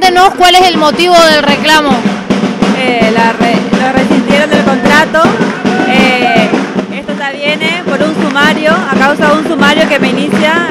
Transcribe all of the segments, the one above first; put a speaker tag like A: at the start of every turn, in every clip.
A: Cuéntenos cuál es el motivo del reclamo.
B: Lo rescindieron del contrato. Esto ya viene por un sumario, a causa de un sumario que me inicia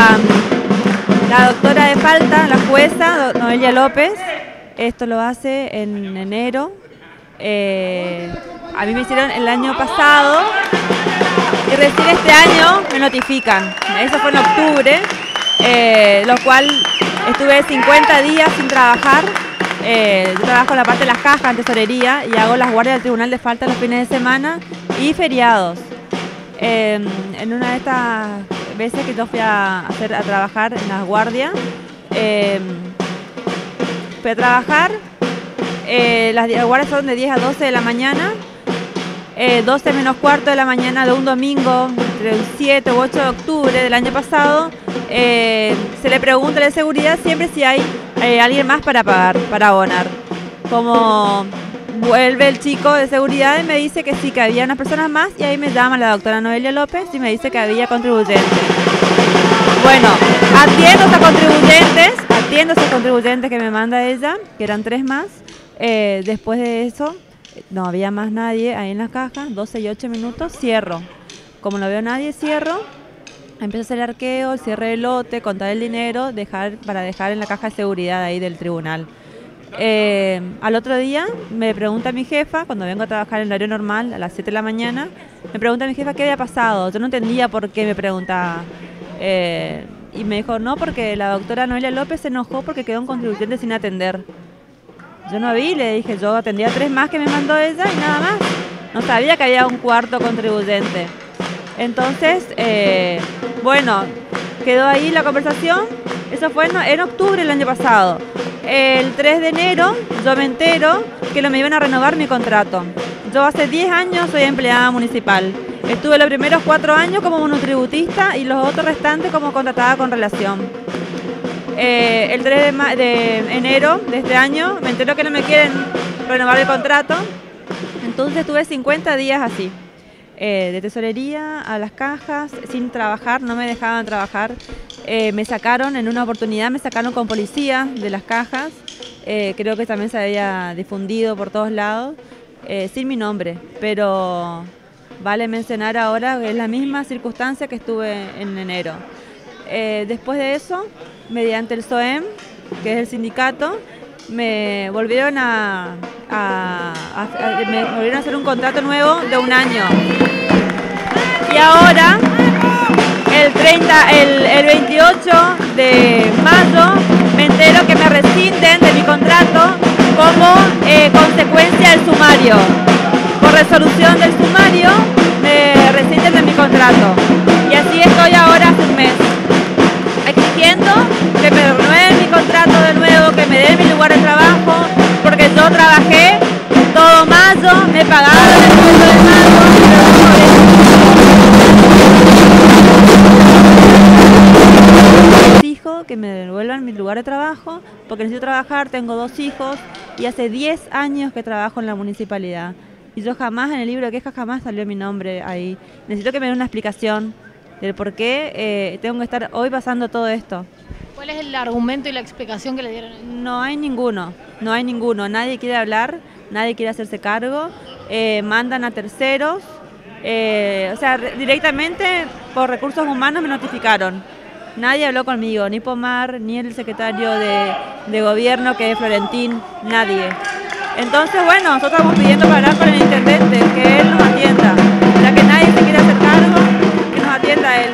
B: la doctora de falta, la jueza Noelia López. Esto lo hace en enero. A mí me hicieron el año pasado y recién este año me notifican. Eso fue en octubre, lo cual estuve 50 días sin trabajar. Yo trabajo en la parte de las cajas, en tesorería, y hago las guardias del Tribunal de Falta los fines de semana y feriados. En una de estas veces que yo fui a trabajar en las guardias, fui a trabajar, las guardias son de 10 a 12 de la mañana, 12 menos cuarto de la mañana de un domingo, entre el 7 u 8 de octubre del año pasado. Se le pregunta a la seguridad siempre si hay alguien más para pagar, para abonar. Como vuelve el chico de seguridad y me dice que sí, que había unas personas más, y ahí me llama la doctora Noelia López y me dice que había contribuyentes. Bueno, atiendo a esos contribuyentes que me manda ella, que eran 3 más. Después de eso, no había más nadie ahí en las cajas, 12 y 8 minutos, cierro. Como no veo nadie, cierro. Empiezo a hacer el arqueo, el cierre del lote, contar el dinero, para dejar en la caja de seguridad ahí del tribunal. Al otro día me pregunta mi jefa, cuando vengo a trabajar en horario normal, a las 7 de la mañana, me pregunta mi jefa qué había pasado. Yo no entendía por qué me preguntaba. Y me dijo, no, porque la doctora Noelia López se enojó porque quedó un contribuyente sin atender. Yo no vi, le dije, yo atendía 3 más que me mandó ella y nada más. No sabía que había un cuarto contribuyente. Entonces, bueno, quedó ahí la conversación. Eso fue en octubre del año pasado. El 3 de enero yo me entero que me iban a renovar mi contrato. Yo hace 10 años soy empleada municipal. Estuve los primeros 4 años como monotributista y los otros restantes como contratada con relación. El 3 de enero de este año me entero que no me quieren renovar el contrato. Entonces estuve 50 días así. De tesorería a las cajas, sin trabajar, no me dejaban trabajar. Me sacaron, en una oportunidad me sacaron con policía de las cajas. Creo que también se había difundido por todos lados, sin mi nombre, pero vale mencionar ahora que es la misma circunstancia que estuve en enero. Después de eso, mediante el SOEM, que es el sindicato, me volvieron a hacer un contrato nuevo de 1 año. Y ahora, el 28 de mayo, me entero que me rescinden de mi contrato como consecuencia del sumario. Por resolución del sumario, me rescinden de mi contrato. Y así estoy ahora hace un mes, exigiendo que me renueven mi contrato de nuevo, que me den mi lugar de trabajo, porque yo trabajé todo mayo, me pagaron el sueldo de mayo, exijo que me devuelvan mi lugar de trabajo, porque necesito trabajar, tengo 2 hijos y hace 10 años que trabajo en la municipalidad. Y yo jamás, en el libro de quejas, jamás salió mi nombre ahí. Necesito que me den una explicación del por qué tengo que estar hoy pasando todo esto.
A: ¿Cuál es el argumento y la explicación que le dieron?
B: No hay ninguno, nadie quiere hablar, nadie quiere hacerse cargo, mandan a terceros, o sea, directamente por recursos humanos me notificaron. Nadie habló conmigo, ni Pomar, ni el secretario de gobierno, que es Florentín, nadie. Entonces, bueno, nosotros estamos pidiendo para hablar con el intendente, que él nos atienda, ya que nadie se quiere hacer cargo, que nos atienda a él.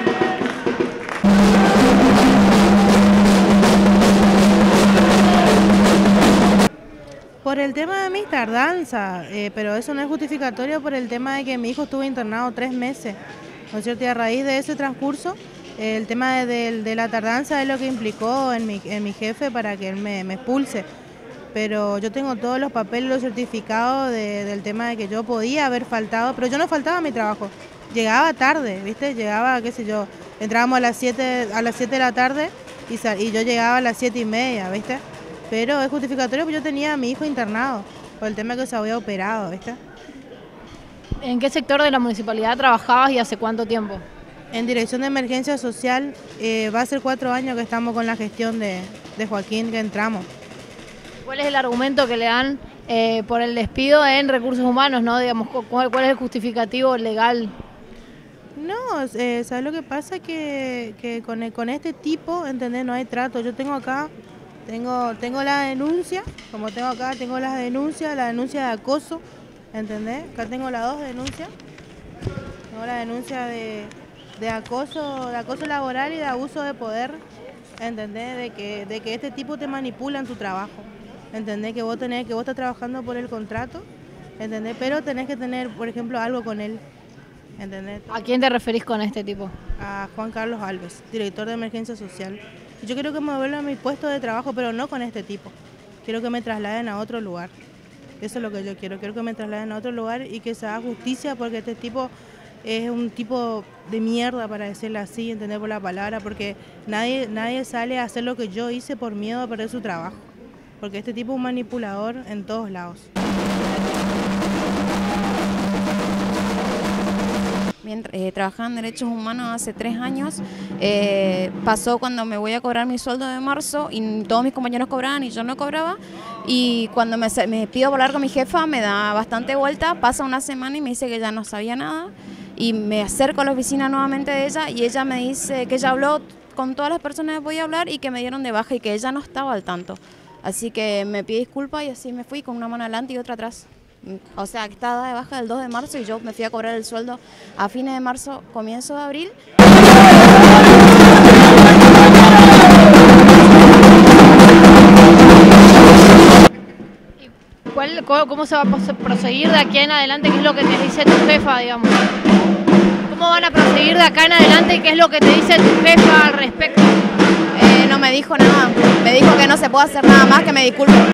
C: Por el tema de mis tardanzas, pero eso no es justificatorio por el tema de que mi hijo estuvo internado 3 meses, ¿no es cierto? Y a raíz de ese transcurso, el tema de la tardanza es lo que implicó en mi jefe para que él me expulse. Pero yo tengo todos los papeles, los certificados del tema de que yo podía haber faltado, pero yo no faltaba a mi trabajo. Llegaba tarde, ¿viste? Llegaba, qué sé yo, entrábamos a las 7 de la tarde y yo llegaba a las 7:30, ¿viste? Pero es justificatorio porque yo tenía a mi hijo internado por el tema que se había operado, ¿viste?
A: ¿En qué sector de la municipalidad trabajabas y hace cuánto tiempo?
C: En Dirección de Emergencia Social va a ser 4 años que estamos con la gestión de Joaquín, que entramos.
A: ¿Cuál es el argumento que le dan por el despido en recursos humanos, ¿no? Digamos, ¿cuál es el justificativo legal?
C: No, ¿sabes lo que pasa? Que con este tipo, ¿entendés? No hay trato. Yo tengo acá, tengo la denuncia, como tengo acá, tengo la denuncia de acoso, ¿entendés? Acá tengo las dos denuncias. Tengo la denuncia de acoso laboral y de abuso de poder, ¿entendés? De que este tipo te manipula en tu trabajo, ¿entendés? Que vos estás trabajando por el contrato, ¿entendés? Pero tenés que tener, por ejemplo, algo con él, ¿entendés?
A: ¿A quién te referís con este tipo?
C: A Juan Carlos Alves, director de Emergencia Social. Yo quiero que me vuelvan a mi puesto de trabajo, pero no con este tipo. Quiero que me trasladen a otro lugar. Eso es lo que yo quiero. Quiero que me trasladen a otro lugar y que se haga justicia, porque este tipo es un tipo de mierda, para decirlo así, entender por la palabra, porque nadie sale a hacer lo que yo hice por miedo a perder su trabajo. Porque este tipo es un manipulador en todos lados.
D: Trabajaba en derechos humanos hace 3 años, pasó cuando me voy a cobrar mi sueldo de marzo y todos mis compañeros cobraban y yo no cobraba, y cuando me pido hablar con mi jefa me da bastante vuelta, pasa una semana y me dice que ya no sabía nada, y me acerco a la oficina nuevamente de ella y ella me dice que ella habló con todas las personas que podía hablar y que me dieron de baja y que ella no estaba al tanto, así que me pide disculpas y así me fui con una mano adelante y otra atrás. O sea, que estaba de baja el 2 de marzo y yo me fui a cobrar el sueldo a fines de marzo, comienzo de abril.
A: ¿Cómo se va a proseguir de aquí en adelante? ¿Qué es lo que te dice tu jefa, digamos? ¿Cómo van a proseguir de acá en adelante y qué es lo que te dice tu jefa al respecto?
D: No me dijo nada, me dijo que no se puede hacer nada más, que me disculpe.